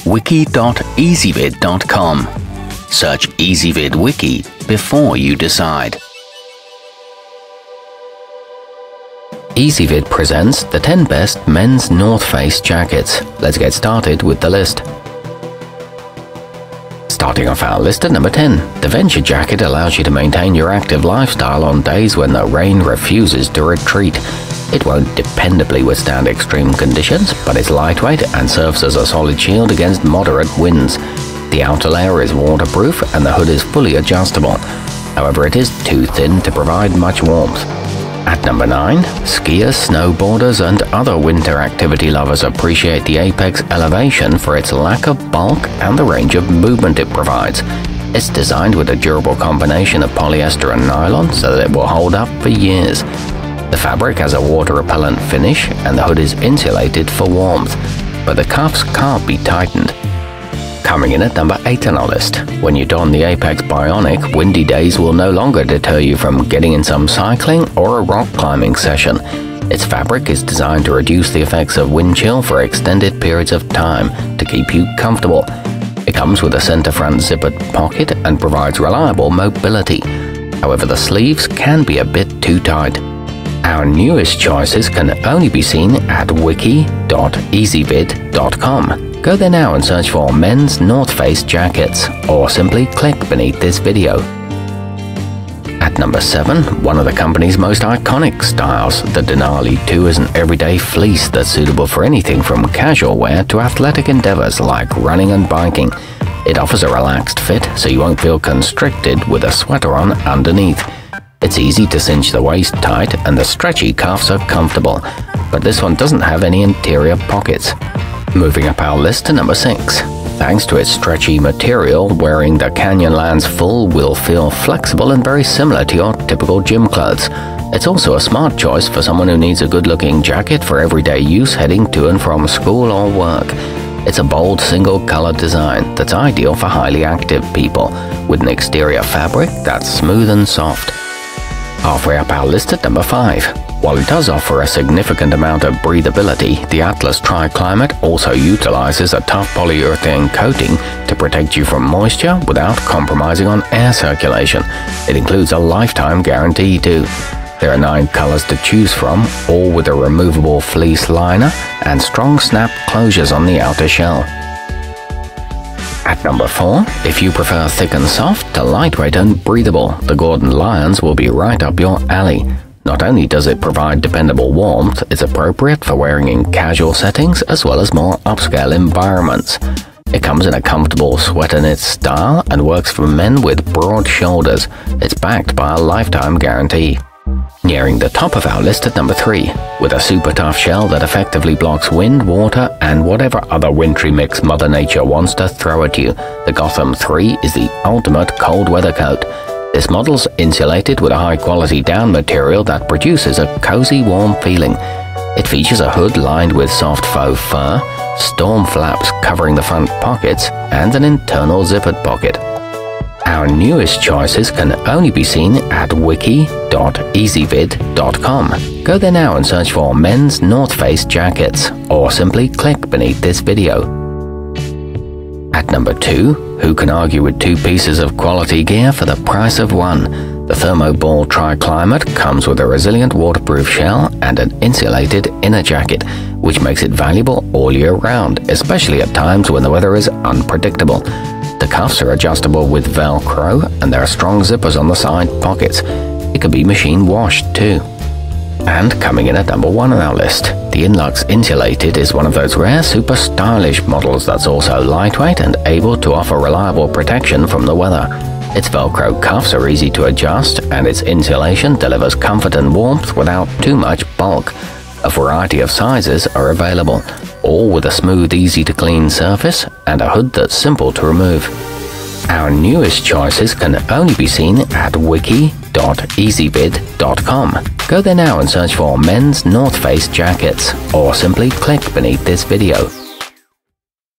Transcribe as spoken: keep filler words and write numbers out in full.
wiki dot ezvid dot com. Search Ezvid Wiki before you decide. Ezvid presents the ten best men's North Face jackets. Let's get started with the list. Starting off our list at number ten, the Venture jacket allows you to maintain your active lifestyle on days when the rain refuses to retreat. It won't dependably withstand extreme conditions, but it's lightweight and serves as a solid shield against moderate winds. The outer layer is waterproof and the hood is fully adjustable. However, it is too thin to provide much warmth. At number nine, skiers, snowboarders and other winter activity lovers appreciate the Apex Elevation for its lack of bulk and the range of movement it provides. It's designed with a durable combination of polyester and nylon so that it will hold up for years. The fabric has a water-repellent finish and the hood is insulated for warmth, but the cuffs can't be tightened. Coming in at number eight on our list, when you don the Apex Bionic, windy days will no longer deter you from getting in some cycling or a rock climbing session. Its fabric is designed to reduce the effects of wind chill for extended periods of time to keep you comfortable. It comes with a center front zippered pocket and provides reliable mobility. However, the sleeves can be a bit too tight. Our newest choices can only be seen at wiki dot ezvid dot com. Go there now and search for men's North Face jackets, or simply click beneath this video. At number seven, one of the company's most iconic styles, the Denali two is an everyday fleece that's suitable for anything from casual wear to athletic endeavors like running and biking. It offers a relaxed fit, so you won't feel constricted with a sweater on underneath. It's easy to cinch the waist tight and the stretchy cuffs are comfortable, but this one doesn't have any interior pockets. Moving up our list to number six. Thanks to its stretchy material, wearing the Canyonlands full will feel flexible and very similar to your typical gym clothes. It's also a smart choice for someone who needs a good-looking jacket for everyday use heading to and from school or work. It's a bold single-color design that's ideal for highly active people, with an exterior fabric that's smooth and soft. Halfway up our list at number five. While it does offer a significant amount of breathability, the Atlas Triclimate also utilizes a tough polyurethane coating to protect you from moisture without compromising on air circulation. It includes a lifetime guarantee too. There are nine colors to choose from, all with a removable fleece liner and strong snap closures on the outer shell. At number four, if you prefer thick and soft to lightweight and breathable, the Gordon Lyons will be right up your alley. Not only does it provide dependable warmth, it's appropriate for wearing in casual settings as well as more upscale environments. It comes in a comfortable sweater knit style and works for men with broad shoulders. It's backed by a lifetime guarantee. Nearing the top of our list at number three, with a super tough shell that effectively blocks wind, water, and whatever other wintry mix Mother Nature wants to throw at you, the Gotham three is the ultimate cold weather coat. This model's insulated with a high-quality down material that produces a cozy, warm feeling. It features a hood lined with soft faux fur, storm flaps covering the front pockets, and an internal zippered pocket. Our newest choices can only be seen at wiki dot ezvid dot com. Go there now and search for men's North Face jackets, or simply click beneath this video. At number two, who can argue with two pieces of quality gear for the price of one? The thermoball Triclimate comes with a resilient waterproof shell and an insulated inner jacket, which makes it valuable all year round, especially at times when the weather is unpredictable. The cuffs are adjustable with Velcro and there are strong zippers on the side pockets. It can be machine washed too. And coming in at number one on our list, the Inlux Insulated is one of those rare super stylish models that's also lightweight and able to offer reliable protection from the weather. Its Velcro cuffs are easy to adjust and its insulation delivers comfort and warmth without too much bulk. A variety of sizes are available, all with a smooth, easy to clean surface and a hood that's simple to remove. Our newest choices can only be seen at wiki dot ezvid dot com. Go there now and search for men's North Face jackets, or simply click beneath this video.